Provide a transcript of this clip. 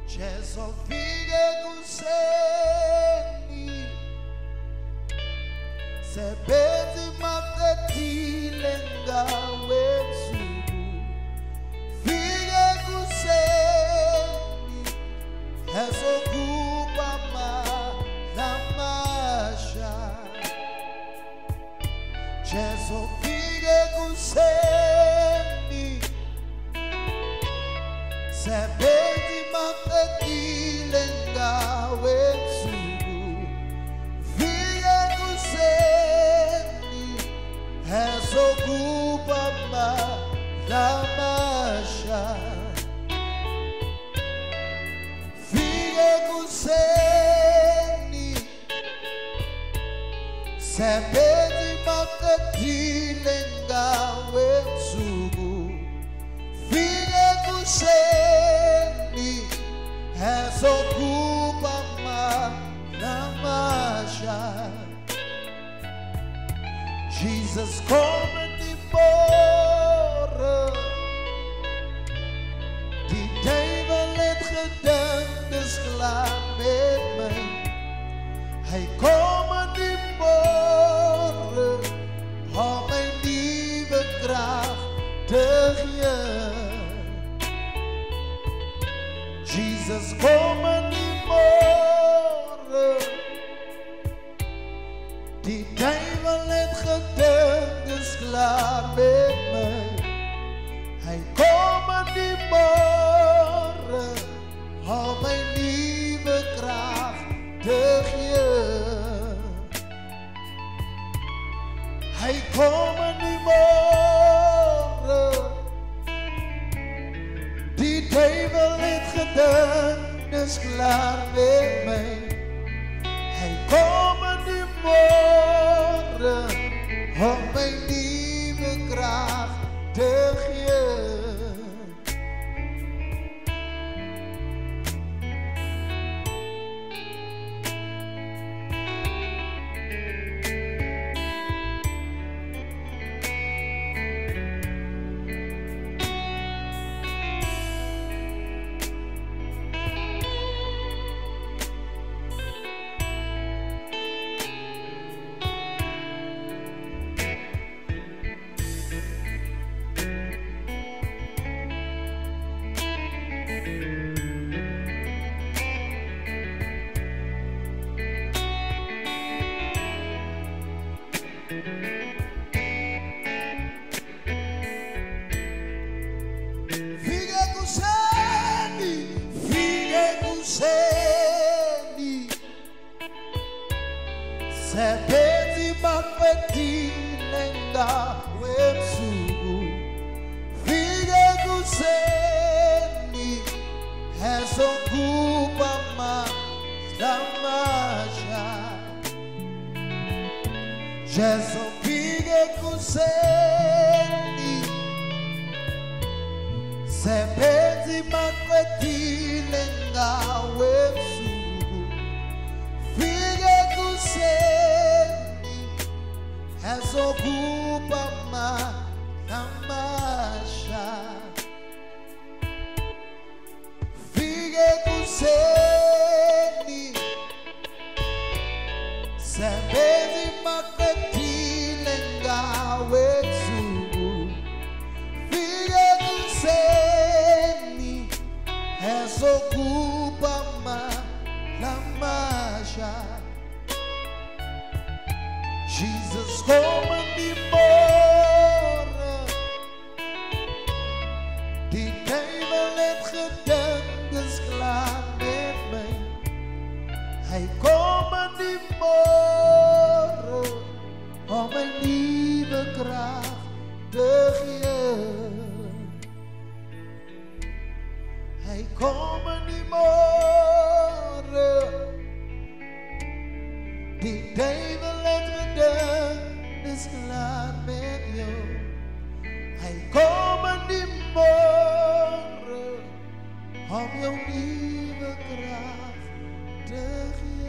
Jesu fige kuseni sebenzi maketile ngawetu fige kuseni ezokuba malamasha Jesu fige kuseni sebenzi maketile ngawetu fige kuseni ezokuba malamasha fige kuseni sebenzi maketile ngawetu fige kuseni ezokuba malamasha Jesus come anymore die duivel het gedink is klaar met my hy kom anymore om my nieuwe kracht te gee Jesus kom anymore die duivel het gedink is klaar met my hy kom anymore om my nieuwe kracht te gee hy kom anymore die duivel het gedink is klaar met my hy kom anymore om my nieuwe kracht te gee sebenzi maketile ngawetu fige kuseni ezokuba malamasha Jesu fige kuseni sebenzi maketile ngawetu fige kuseni ezokuba malamasha fige kuseni sebenzi maketile ngawetu fige kuseni ezokuba malamasha Jesus come anymore die duivel het gedink is klaar met my hy kom anymore om my nieuwe kracht te gee hy kom anymore die duivel het gedink is klaar met jou hy kom anymore om jou nieuwe kracht te gee